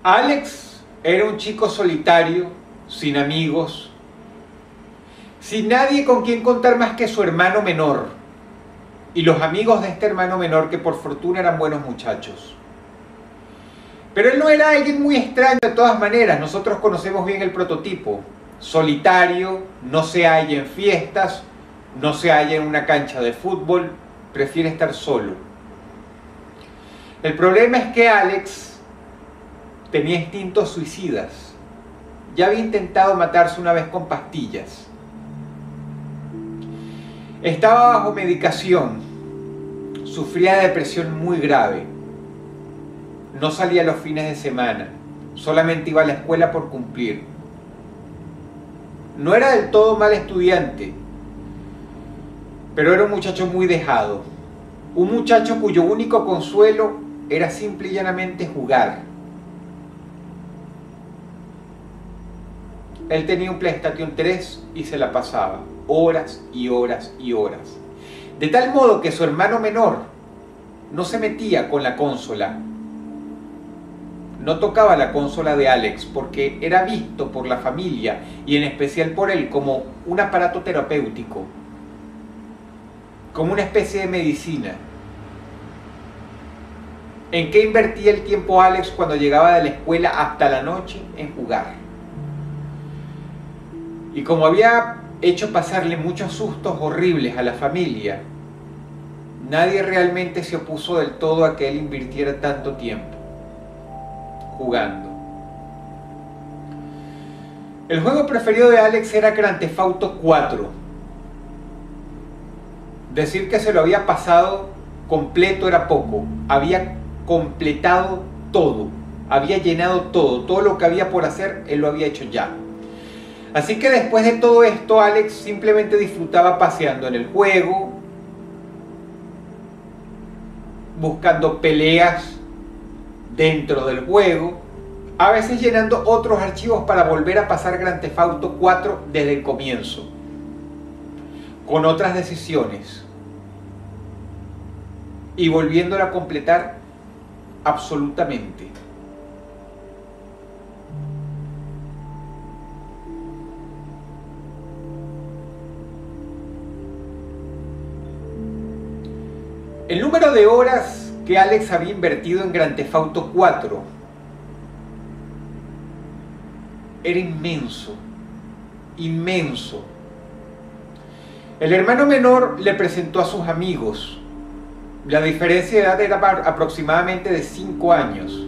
Alex era un chico solitario, sin amigos, sin nadie con quien contar más que su hermano menor y los amigos de este hermano menor, que por fortuna eran buenos muchachos. Pero él no era alguien muy extraño de todas maneras. Nosotros conocemos bien el prototipo: solitario, no se halla en fiestas, no se halla en una cancha de fútbol, prefiere estar solo. El problema es que Alex tenía instintos suicidas. Ya había intentado matarse una vez con pastillas. Estaba bajo medicación. Sufría de depresión muy grave. No salía los fines de semana. Solamente iba a la escuela por cumplir. No era del todo mal estudiante, pero era un muchacho muy dejado. Un muchacho cuyo único consuelo era simple y llanamente jugar. Él tenía un PlayStation 3 y se la pasaba horas y horas y horas. De tal modo que su hermano menor no se metía con la consola. No tocaba la consola de Alex porque era visto por la familia y en especial por él como un aparato terapéutico, como una especie de medicina. ¿En qué invertía el tiempo Alex cuando llegaba de la escuela hasta la noche? En jugar. Y como había hecho pasarle muchos sustos horribles a la familia, nadie realmente se opuso del todo a que él invirtiera tanto tiempo jugando. El juego preferido de Alex era Grand Theft Auto 4. Decir que se lo había pasado completo era poco. Había completado todo, había llenado todo lo que había por hacer, él lo había hecho ya. Así que después de todo esto, Alex simplemente disfrutaba paseando en el juego, buscando peleas dentro del juego, a veces llenando otros archivos para volver a pasar Grand Theft Auto 4 desde el comienzo, con otras decisiones, y volviéndolo a completar absolutamente. El número de horas que Alex había invertido en Grand Theft Auto 4 era inmenso, inmenso. El hermano menor le presentó a sus amigos. La diferencia de edad era aproximadamente de 5 años.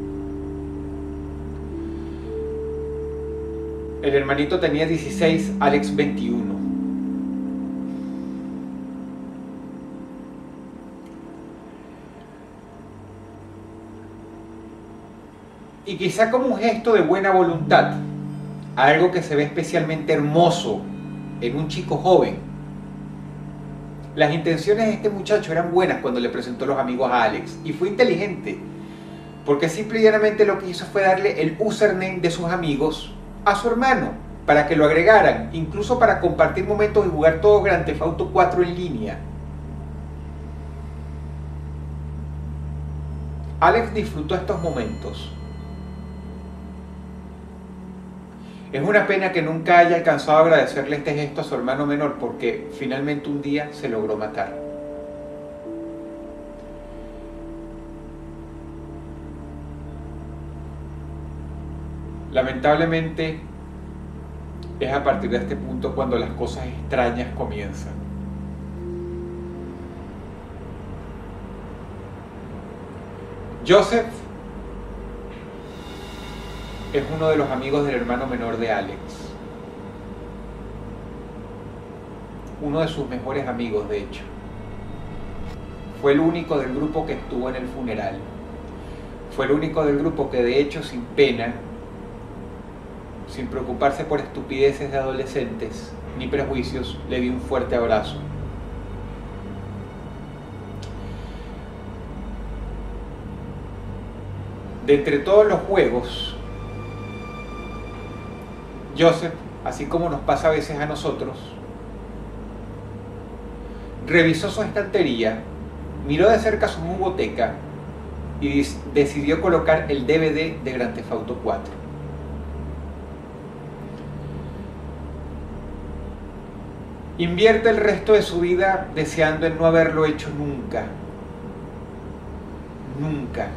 El hermanito tenía 16, Alex 21. Y quizá como un gesto de buena voluntad, algo que se ve especialmente hermoso en un chico joven, las intenciones de este muchacho eran buenas cuando le presentó los amigos a Alex, y fue inteligente, porque simple y llanamente lo que hizo fue darle el username de sus amigos a su hermano, para que lo agregaran, incluso para compartir momentos y jugar todo Grand Theft Auto 4 en línea. Alex disfrutó estos momentos. Es una pena que nunca haya alcanzado a agradecerle este gesto a su hermano menor, porque finalmente un día se logró matar. Lamentablemente, es a partir de este punto cuando las cosas extrañas comienzan. Joseph es uno de los amigos del hermano menor de Alex. Uno de sus mejores amigos, de hecho. Fue el único del grupo que estuvo en el funeral. Fue el único del grupo que, de hecho, sin pena, sin preocuparse por estupideces de adolescentes ni prejuicios, le dio un fuerte abrazo. De entre todos los juegos, Joseph, así como nos pasa a veces a nosotros, revisó su estantería, miró de cerca su jugoteca y decidió colocar el DVD de Grand Theft Auto 4. Invierte el resto de su vida deseando en no haberlo hecho nunca. Nunca.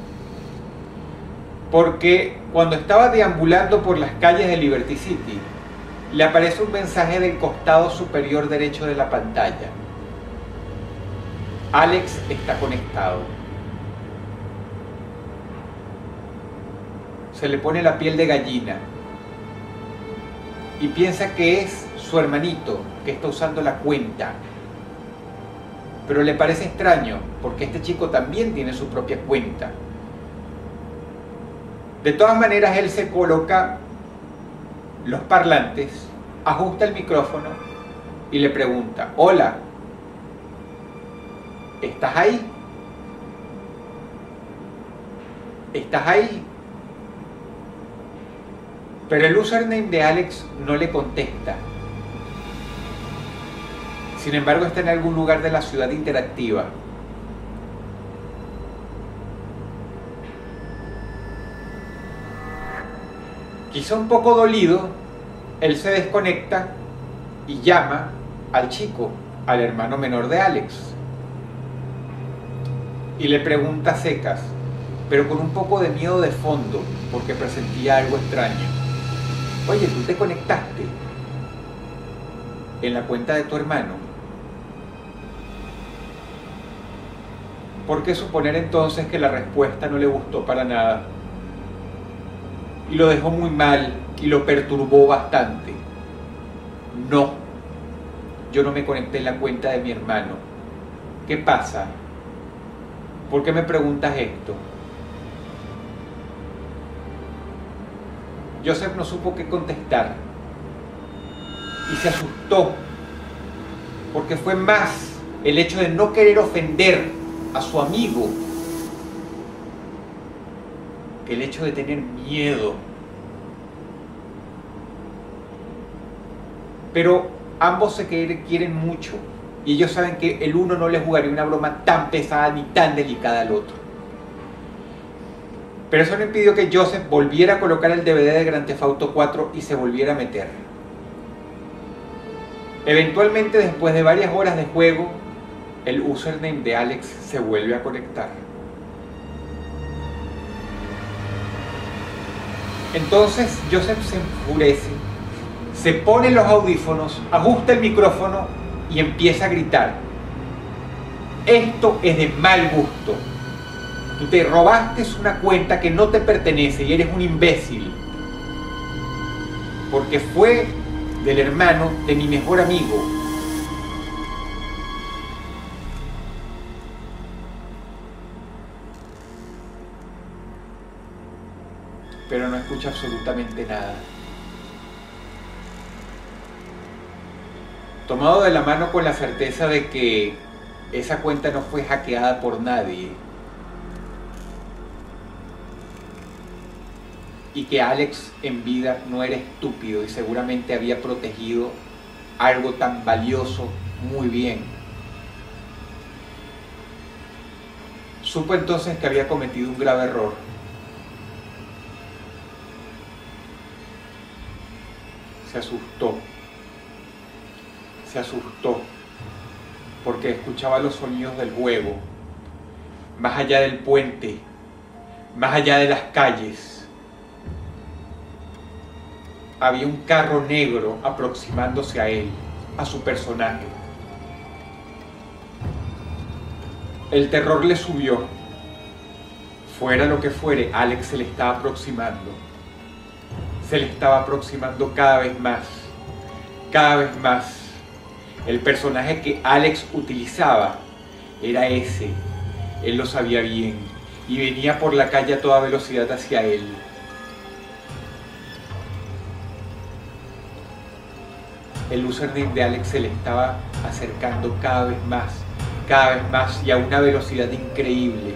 Porque cuando estaba deambulando por las calles de Liberty City, le aparece un mensaje del costado superior derecho de la pantalla. Alex está conectado. Se le pone la piel de gallina y piensa que es su hermanito que está usando la cuenta. Pero le parece extraño porque este chico también tiene su propia cuenta. De todas maneras, él se coloca los parlantes, ajusta el micrófono y le pregunta: hola, ¿estás ahí? ¿Estás ahí? Pero el username de Alex no le contesta. Sin embargo, está en algún lugar de la ciudad interactiva. Quizá un poco dolido, él se desconecta y llama al chico, al hermano menor de Alex. Y le pregunta a secas, pero con un poco de miedo de fondo, porque presentía algo extraño: oye, ¿tú te conectaste en la cuenta de tu hermano? ¿Por qué suponer entonces que la respuesta no le gustó para nada? Y lo dejó muy mal y lo perturbó bastante. No, yo no me conecté en la cuenta de mi hermano. ¿Qué pasa? ¿Por qué me preguntas esto? Joseph no supo qué contestar y se asustó, porque fue más el hecho de no querer ofender a su amigo que el hecho de tener miedo. Pero ambos se quieren mucho y ellos saben que el uno no le jugaría una broma tan pesada ni tan delicada al otro. Pero eso no impidió que Joseph volviera a colocar el DVD de Grand Theft Auto 4 y se volviera a meter. Eventualmente, después de varias horas de juego, el username de Alex se vuelve a conectar. Entonces Joseph se enfurece, se pone los audífonos, ajusta el micrófono y empieza a gritar: esto es de mal gusto. Tú te robaste una cuenta que no te pertenece y eres un imbécil. Porque fue del hermano de mi mejor amigo. Pero no escucha absolutamente nada. Tomado de la mano con la certeza de que esa cuenta no fue hackeada por nadie y que Alex en vida no era estúpido y seguramente había protegido algo tan valioso muy bien, supo entonces que había cometido un grave error. Se asustó porque escuchaba los sonidos del juego, más allá del puente, más allá de las calles. Había un carro negro aproximándose a él, a su personaje. El terror le subió. Fuera lo que fuere, Alex se le estaba aproximando. Se le estaba aproximando cada vez más. Cada vez más. El personaje que Alex utilizaba era ese. Él lo sabía bien. Y venía por la calle a toda velocidad hacia él. El username de Alex se le estaba acercando cada vez más y a una velocidad increíble.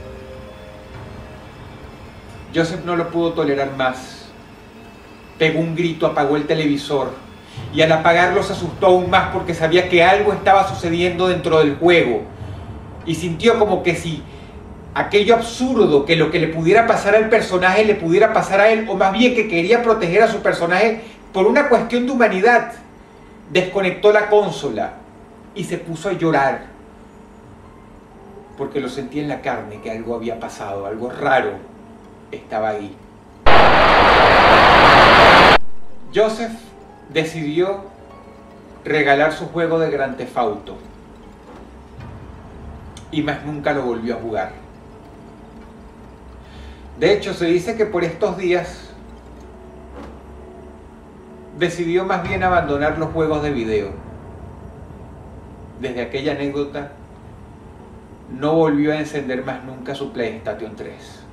Joseph no lo pudo tolerar más. Pegó un grito, apagó el televisor y al apagarlo se asustó aún más porque sabía que algo estaba sucediendo dentro del juego y sintió como que si aquello absurdo que lo que le pudiera pasar al personaje le pudiera pasar a él, o más bien que quería proteger a su personaje por una cuestión de humanidad, desconectó la consola y se puso a llorar porque lo sentía en la carne que algo había pasado, algo raro estaba ahí. Joseph decidió regalar su juego de Grand Theft Auto y más nunca lo volvió a jugar. De hecho, se dice que por estos días decidió más bien abandonar los juegos de video. Desde aquella anécdota no volvió a encender más nunca su PlayStation 3.